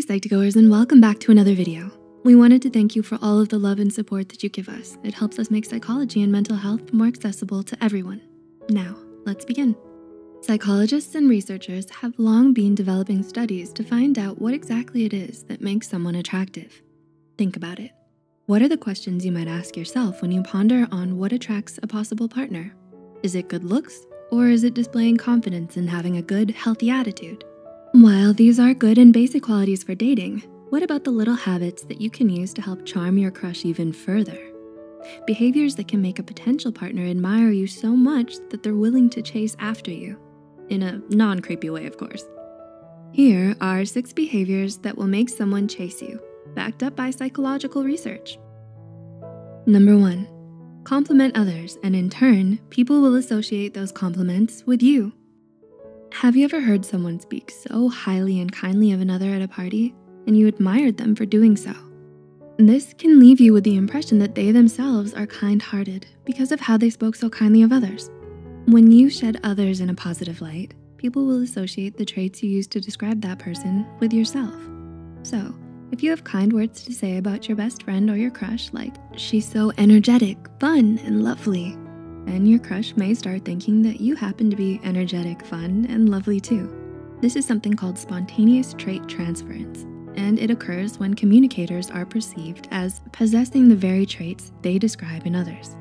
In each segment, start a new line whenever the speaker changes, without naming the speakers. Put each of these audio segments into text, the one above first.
Psych2Goers, and welcome back to another video. We wanted to thank you for all of the love and support that you give us. It helps us make psychology and mental health more accessible to everyone. Now, let's begin. Psychologists and researchers have long been developing studies to find out what exactly it is that makes someone attractive. Think about it. What are the questions you might ask yourself when you ponder on what attracts a possible partner? Is it good looks, or is it displaying confidence and having a good, healthy attitude? While these are good and basic qualities for dating, what about the little habits that you can use to help charm your crush even further? Behaviors that can make a potential partner admire you so much that they're willing to chase after you. In a non-creepy way, of course. Here are 6 behaviors that will make someone chase you, backed up by psychological research. Number 1, compliment others, and in turn, people will associate those compliments with you. Have you ever heard someone speak so highly and kindly of another at a party, and you admired them for doing so? This can leave you with the impression that they themselves are kind-hearted because of how they spoke so kindly of others. When you shed others in a positive light, people will associate the traits you use to describe that person with yourself. So, if you have kind words to say about your best friend or your crush, like, "She's so energetic, fun, and lovely," then your crush may start thinking that you happen to be energetic, fun, and lovely too. This is something called spontaneous trait transference, and it occurs when communicators are perceived as possessing the very traits they describe in others.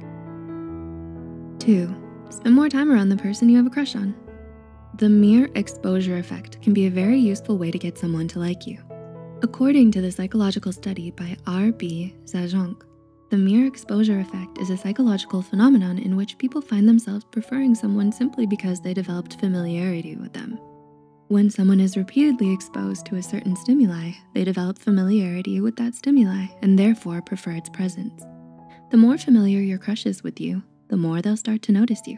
2, spend more time around the person you have a crush on. The mere exposure effect can be a very useful way to get someone to like you. According to the psychological study by R.B. Zajonc, the mere exposure effect is a psychological phenomenon in which people find themselves preferring someone simply because they developed familiarity with them. When someone is repeatedly exposed to a certain stimuli, they develop familiarity with that stimuli and therefore prefer its presence. The more familiar your crush is with you, the more they'll start to notice you.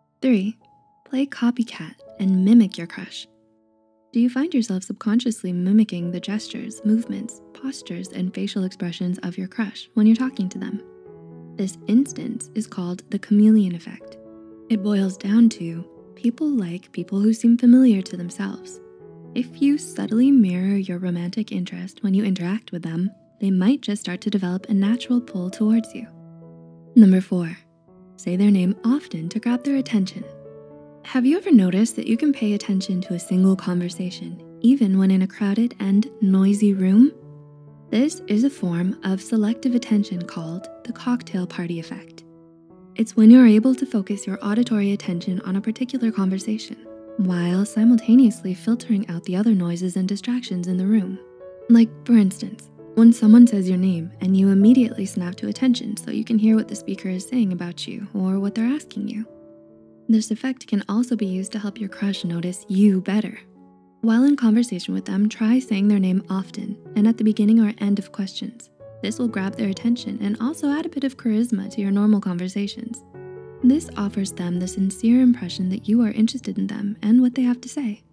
3, play copycat and mimic your crush. Do you find yourself subconsciously mimicking the gestures, movements, postures, and facial expressions of your crush when you're talking to them? This instance is called the chameleon effect. It boils down to people like people who seem familiar to themselves. If you subtly mirror your romantic interest when you interact with them, they might just start to develop a natural pull towards you. Number 4, say their name often to grab their attention. Have you ever noticed that you can pay attention to a single conversation, even when in a crowded and noisy room? This is a form of selective attention called the cocktail party effect. It's when you're able to focus your auditory attention on a particular conversation, while simultaneously filtering out the other noises and distractions in the room. Like, for instance, when someone says your name and you immediately snap to attention so you can hear what the speaker is saying about you or what they're asking you. This effect can also be used to help your crush notice you better. While in conversation with them, try saying their name often and at the beginning or end of questions. This will grab their attention and also add a bit of charisma to your normal conversations. This offers them the sincere impression that you are interested in them and what they have to say.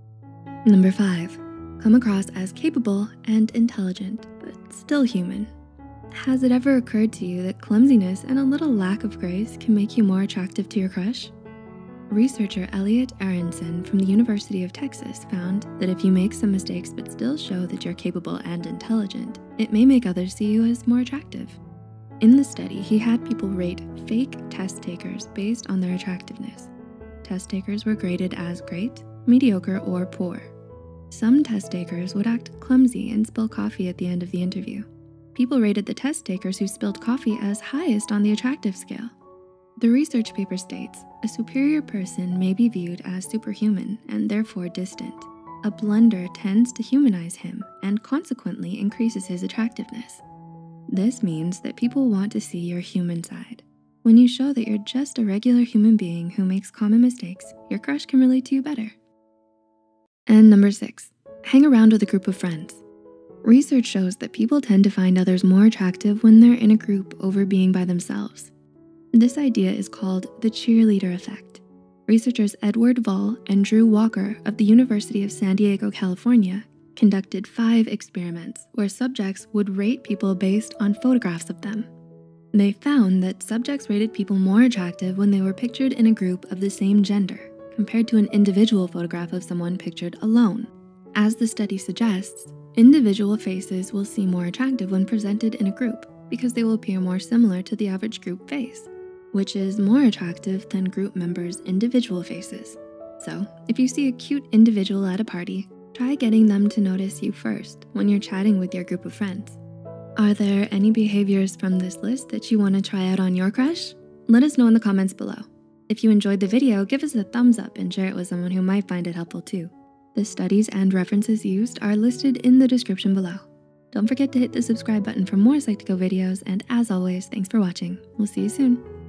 Number 5, come across as capable and intelligent, but still human. Has it ever occurred to you that clumsiness and a little lack of grace can make you more attractive to your crush? Researcher Elliot Aronson from the University of Texas found that if you make some mistakes but still show that you're capable and intelligent, it may make others see you as more attractive. In the study, he had people rate fake test takers based on their attractiveness. Test takers were graded as great, mediocre, or poor. Some test takers would act clumsy and spill coffee at the end of the interview. People rated the test takers who spilled coffee as highest on the attractive scale. The research paper states, a superior person may be viewed as superhuman and therefore distant. A blunder tends to humanize him and consequently increases his attractiveness. This means that people want to see your human side. When you show that you're just a regular human being who makes common mistakes, your crush can relate to you better. And number 6, hang around with a group of friends. Research shows that people tend to find others more attractive when they're in a group over being by themselves. This idea is called the cheerleader effect. Researchers Edward Vall and Drew Walker of the University of San Diego, California, conducted 5 experiments where subjects would rate people based on photographs of them. They found that subjects rated people more attractive when they were pictured in a group of the same gender, compared to an individual photograph of someone pictured alone. As the study suggests, Individual faces will seem more attractive when presented in a group because they will appear more similar to the average group face, which is more attractive than group members' individual faces. So if you see a cute individual at a party, try getting them to notice you first when you're chatting with your group of friends. Are there any behaviors from this list that you want to try out on your crush? Let us know in the comments below. If you enjoyed the video, give us a thumbs up and share it with someone who might find it helpful too. The studies and references used are listed in the description below. Don't forget to hit the subscribe button for more Psych2Go videos, and as always, thanks for watching. We'll see you soon.